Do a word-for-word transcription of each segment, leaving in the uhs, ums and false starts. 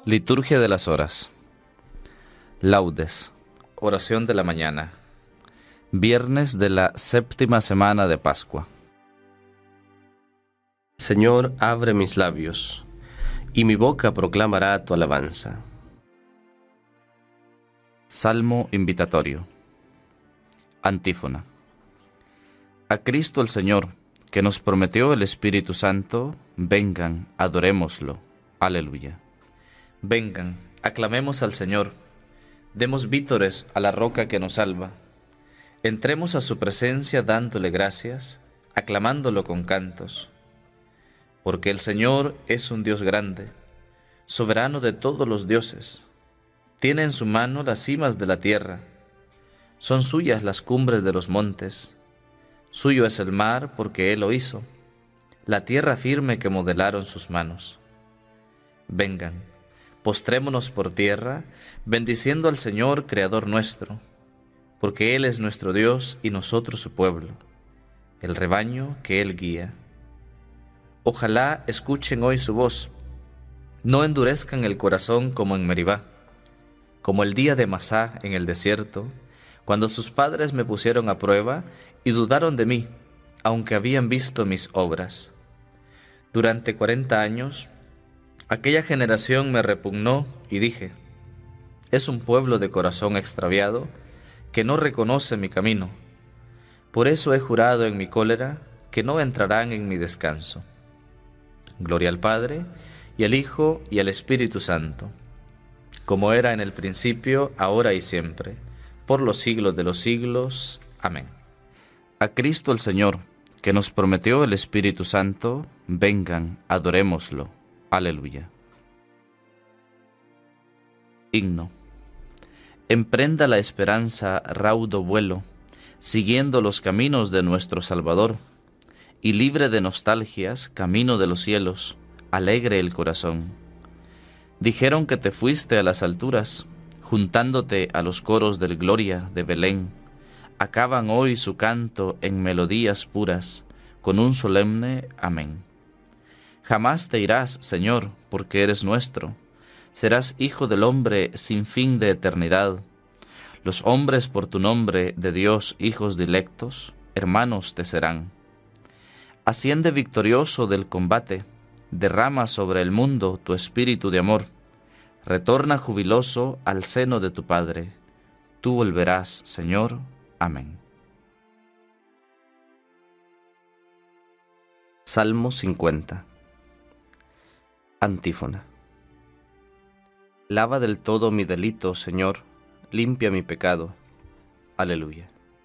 Liturgia de las horas. Laudes. Oración de la mañana. Viernes de la séptima semana de Pascua. Señor, abre mis labios, y mi boca proclamará tu alabanza. Salmo invitatorio. Antífona. A Cristo el Señor, que nos prometió el Espíritu Santo, vengan, adorémoslo. Aleluya. Vengan, aclamemos al Señor, demos vítores a la roca que nos salva. Entremos a su presencia dándole gracias, aclamándolo con cantos. Porque el Señor es un Dios grande, soberano de todos los dioses. Tiene en su mano las cimas de la tierra, son suyas las cumbres de los montes. Suyo es el mar porque Él lo hizo, la tierra firme que modelaron sus manos. Vengan, postrémonos por tierra, bendiciendo al Señor, Creador nuestro, porque Él es nuestro Dios y nosotros su pueblo, el rebaño que Él guía. Ojalá escuchen hoy su voz, no endurezcan el corazón como en Meribá, como el día de Masá en el desierto, cuando sus padres me pusieron a prueba y dudaron de mí, aunque habían visto mis obras. Durante cuarenta años, aquella generación me repugnó y dije, es un pueblo de corazón extraviado que no reconoce mi camino. Por eso he jurado en mi cólera que no entrarán en mi descanso. Gloria al Padre, y al Hijo, y al Espíritu Santo, como era en el principio, ahora y siempre, por los siglos de los siglos. Amén. A Cristo el Señor, que nos prometió el Espíritu Santo, vengan, adorémoslo. Aleluya. Himno. Emprenda la esperanza raudo vuelo, siguiendo los caminos de nuestro Salvador, y libre de nostalgias, camino de los cielos, alegre el corazón. Dijeron que te fuiste a las alturas, juntándote a los coros del Gloria de Belén. Acaban hoy su canto en melodías puras, con un solemne amén. Jamás te irás, Señor, porque eres nuestro. Serás hijo del hombre sin fin de eternidad. Los hombres por tu nombre de Dios, hijos dilectos, hermanos te serán. Asciende victorioso del combate, derrama sobre el mundo tu espíritu de amor. Retorna jubiloso al seno de tu Padre. Tú volverás, Señor. Amén. Salmo cincuenta. Antífona. Lava del todo mi delito, Señor, limpia mi pecado. Aleluya.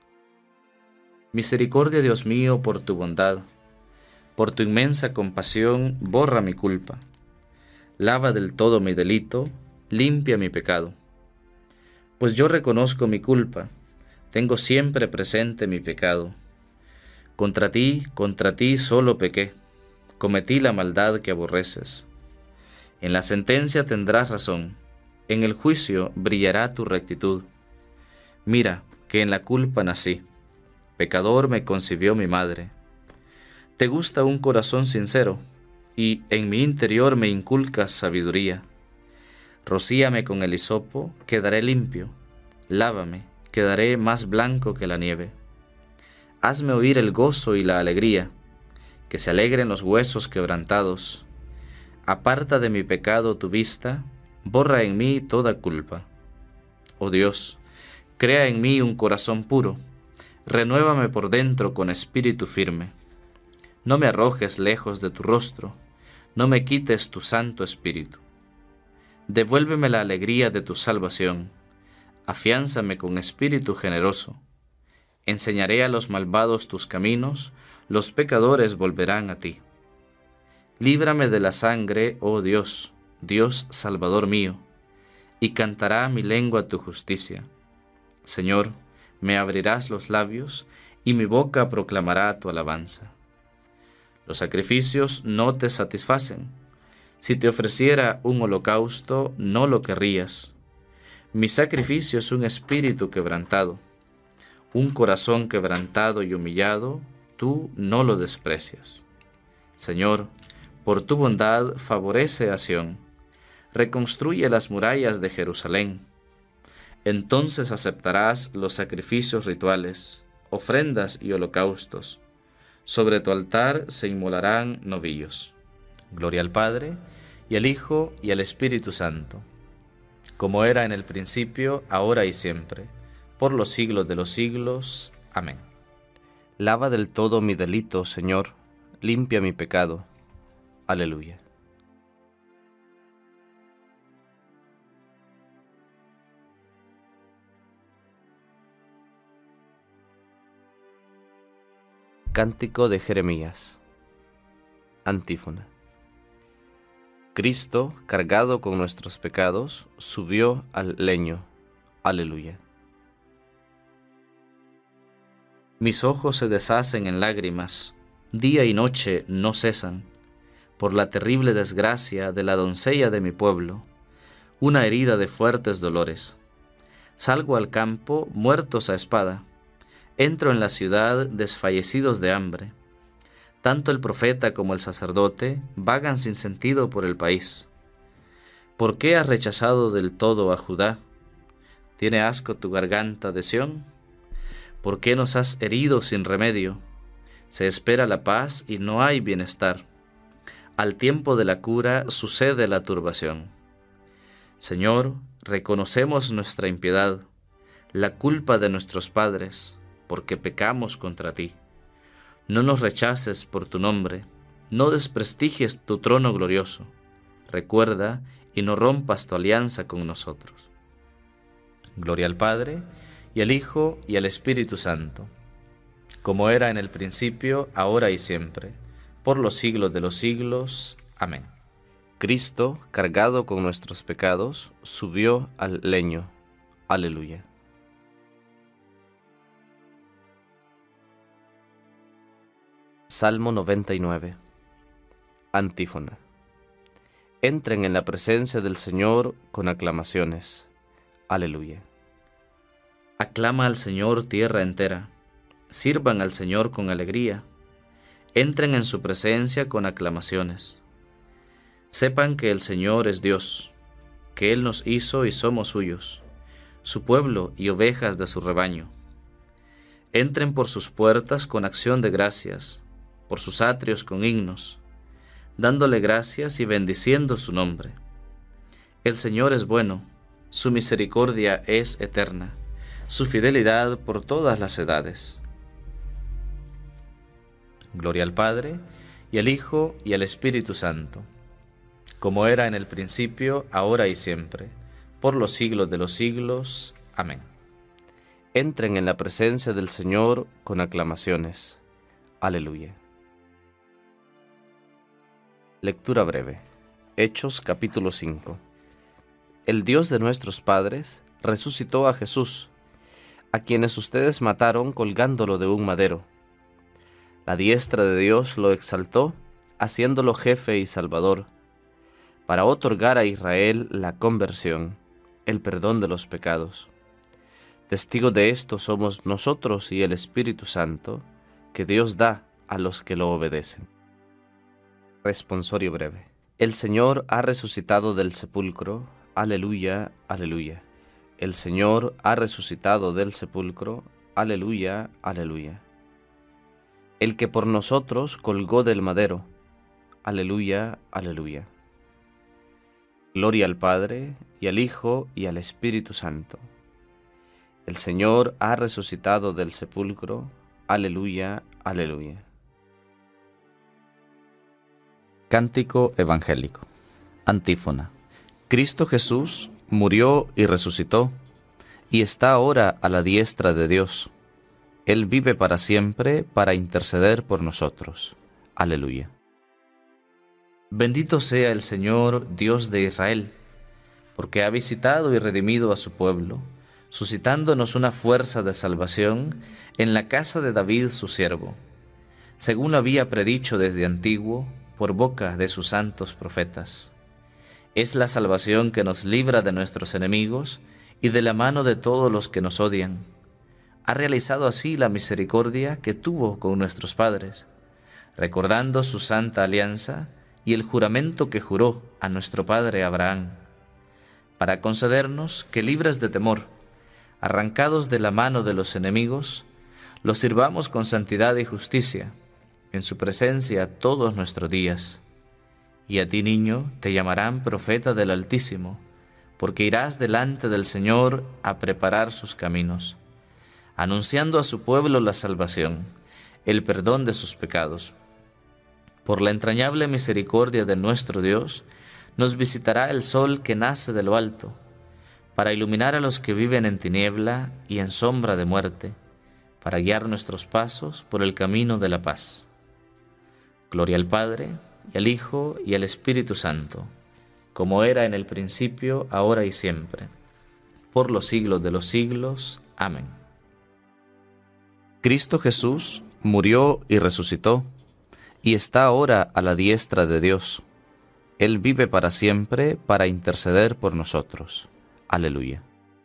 Misericordia, Dios mío, por tu bondad, por tu inmensa compasión, borra mi culpa. Lava del todo mi delito, limpia mi pecado. Pues yo reconozco mi culpa, tengo siempre presente mi pecado. Contra ti, contra ti solo pequé, cometí la maldad que aborreces. En la sentencia tendrás razón, en el juicio brillará tu rectitud. Mira que en la culpa nací, pecador me concibió mi madre. Te gusta un corazón sincero, y en mi interior me inculcas sabiduría. Rocíame con el hisopo, quedaré limpio, lávame, quedaré más blanco que la nieve. Hazme oír el gozo y la alegría, que se alegren los huesos quebrantados. Aparta de mi pecado tu vista, borra en mí toda culpa. Oh Dios, crea en mí un corazón puro, renuévame por dentro con espíritu firme. No me arrojes lejos de tu rostro, no me quites tu santo espíritu. Devuélveme la alegría de tu salvación, afiánzame con espíritu generoso. Enseñaré a los malvados tus caminos, los pecadores volverán a ti. Líbrame de la sangre, oh Dios, Dios Salvador mío, y cantará mi lengua tu justicia. Señor, me abrirás los labios, y mi boca proclamará tu alabanza. Los sacrificios no te satisfacen. Si te ofreciera un holocausto, no lo querrías. Mi sacrificio es un espíritu quebrantado. Un corazón quebrantado y humillado, tú no lo desprecias. Señor, por tu bondad favorece a Sión. reconstruye las murallas de Jerusalén. Entonces aceptarás los sacrificios rituales, ofrendas y holocaustos. Sobre tu altar se inmolarán novillos. Gloria al Padre, y al Hijo, y al Espíritu Santo, como era en el principio, ahora y siempre, por los siglos de los siglos. Amén. Lava del todo mi delito, Señor, limpia mi pecado. Aleluya. Cántico de Jeremías. Antífona. Cristo, cargado con nuestros pecados, subió al leño. Aleluya. Mis ojos se deshacen en lágrimas, día y noche no cesan, por la terrible desgracia de la doncella de mi pueblo, una herida de fuertes dolores. Salgo al campo muertos a espada, entro en la ciudad desfallecidos de hambre. Tanto el profeta como el sacerdote vagan sin sentido por el país. ¿Por qué has rechazado del todo a Judá? ¿Tiene asco tu garganta de Sión? ¿Por qué nos has herido sin remedio? Se espera la paz y no hay bienestar. Al tiempo de la cura sucede la turbación. Señor, reconocemos nuestra impiedad, la culpa de nuestros padres, porque pecamos contra ti. No nos rechaces por tu nombre, no desprestigies tu trono glorioso. Recuerda y no rompas tu alianza con nosotros. Gloria al Padre, y al Hijo, y al Espíritu Santo, como era en el principio, ahora y siempre, por los siglos de los siglos. Amén. Cristo, cargado con nuestros pecados, subió al leño. Aleluya. Salmo noventa y nueve. Antífona. Entren en la presencia del Señor con aclamaciones. Aleluya. Aclama al Señor tierra entera, sirvan al Señor con alegría, entren en su presencia con aclamaciones. Sepan que el Señor es Dios, que Él nos hizo y somos suyos, su pueblo y ovejas de su rebaño. Entren por sus puertas con acción de gracias, por sus atrios con himnos, dándole gracias y bendiciendo su nombre. El Señor es bueno, su misericordia es eterna, su fidelidad por todas las edades. Gloria al Padre, y al Hijo, y al Espíritu Santo, como era en el principio, ahora y siempre, por los siglos de los siglos. Amén. Entren en la presencia del Señor con aclamaciones. Aleluya. Lectura breve. Hechos capítulo cinco. El Dios de nuestros padres resucitó a Jesús, a quienes ustedes mataron colgándolo de un madero. La diestra de Dios lo exaltó, haciéndolo jefe y salvador, para otorgar a Israel la conversión, el perdón de los pecados. Testigos de esto somos nosotros y el Espíritu Santo, que Dios da a los que lo obedecen. Responsorio breve. El Señor ha resucitado del sepulcro. Aleluya, aleluya. El Señor ha resucitado del sepulcro. Aleluya, aleluya. El que por nosotros colgó del madero. Aleluya, aleluya. Gloria al Padre, y al Hijo, y al Espíritu Santo. El Señor ha resucitado del sepulcro. Aleluya, aleluya. Cántico evangélico. Antífona. Cristo Jesús murió y resucitó, y está ahora a la diestra de Dios. Él vive para siempre para interceder por nosotros. Aleluya. Bendito sea el Señor, Dios de Israel, porque ha visitado y redimido a su pueblo, suscitándonos una fuerza de salvación en la casa de David su siervo, según lo había predicho desde antiguo, por boca de sus santos profetas. Es la salvación que nos libra de nuestros enemigos y de la mano de todos los que nos odian. Ha realizado así la misericordia que tuvo con nuestros padres, recordando su santa alianza y el juramento que juró a nuestro padre Abraham, para concedernos que, libres de temor, arrancados de la mano de los enemigos, los sirvamos con santidad y justicia, en su presencia todos nuestros días. Y a ti, niño, te llamarán profeta del Altísimo, porque irás delante del Señor a preparar sus caminos, anunciando a su pueblo la salvación, el perdón de sus pecados. Por la entrañable misericordia de nuestro Dios, nos visitará el sol que nace de lo alto, para iluminar a los que viven en tiniebla y en sombra de muerte, para guiar nuestros pasos por el camino de la paz. Gloria al Padre, y al Hijo, y al Espíritu Santo, como era en el principio, ahora y siempre, por los siglos de los siglos. Amén. Cristo Jesús murió y resucitó, y está ahora a la diestra de Dios. Él vive para siempre para interceder por nosotros. Aleluya.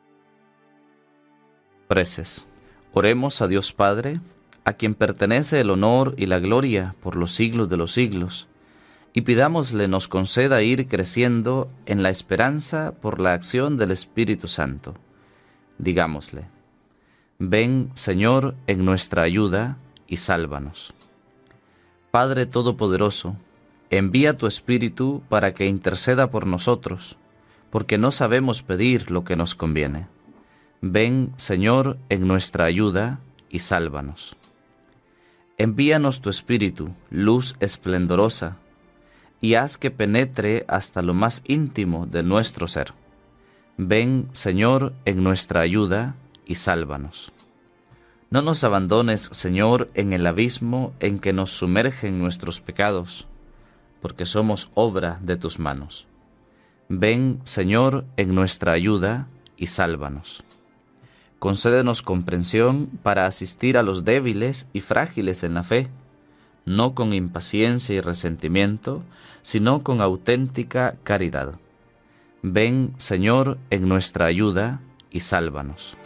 Preces. Oremos a Dios Padre, a quien pertenece el honor y la gloria por los siglos de los siglos, y pidámosle nos conceda ir creciendo en la esperanza por la acción del Espíritu Santo. Digámosle: ven, Señor, en nuestra ayuda, y sálvanos. Padre Todopoderoso, envía tu Espíritu para que interceda por nosotros, porque no sabemos pedir lo que nos conviene. Ven, Señor, en nuestra ayuda, y sálvanos. Envíanos tu Espíritu, luz esplendorosa, y haz que penetre hasta lo más íntimo de nuestro ser. Ven, Señor, en nuestra ayuda, y sálvanos. No nos abandones, Señor, en el abismo en que nos sumergen nuestros pecados, porque somos obra de tus manos. Ven, Señor, en nuestra ayuda, y sálvanos. Concédenos comprensión para asistir a los débiles y frágiles en la fe, no con impaciencia y resentimiento, sino con auténtica caridad. Ven, Señor, en nuestra ayuda, y sálvanos.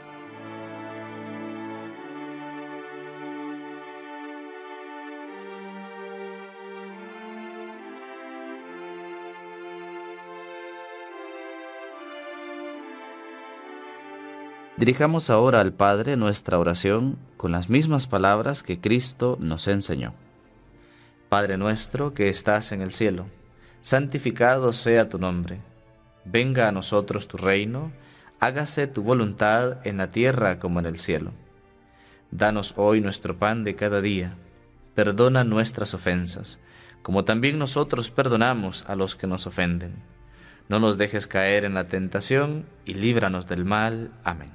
Dirijamos ahora al Padre nuestra oración con las mismas palabras que Cristo nos enseñó. Padre nuestro que estás en el cielo, santificado sea tu nombre. Venga a nosotros tu reino, hágase tu voluntad en la tierra como en el cielo. Danos hoy nuestro pan de cada día. Perdona nuestras ofensas, como también nosotros perdonamos a los que nos ofenden. No nos dejes caer en la tentación y líbranos del mal. Amén.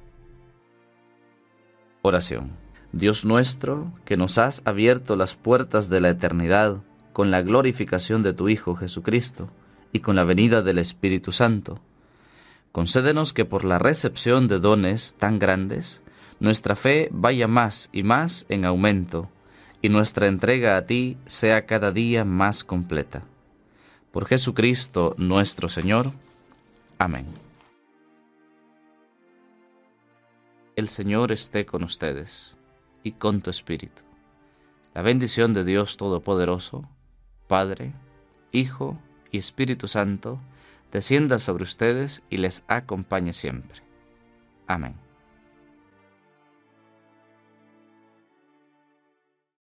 Oración. Dios nuestro, que nos has abierto las puertas de la eternidad con la glorificación de tu Hijo Jesucristo y con la venida del Espíritu Santo, concédenos que por la recepción de dones tan grandes, nuestra fe vaya más y más en aumento y nuestra entrega a ti sea cada día más completa. Por Jesucristo nuestro Señor. Amén. El Señor esté con ustedes y con tu espíritu. La bendición de Dios Todopoderoso, Padre, Hijo y Espíritu Santo, descienda sobre ustedes y les acompañe siempre. Amén.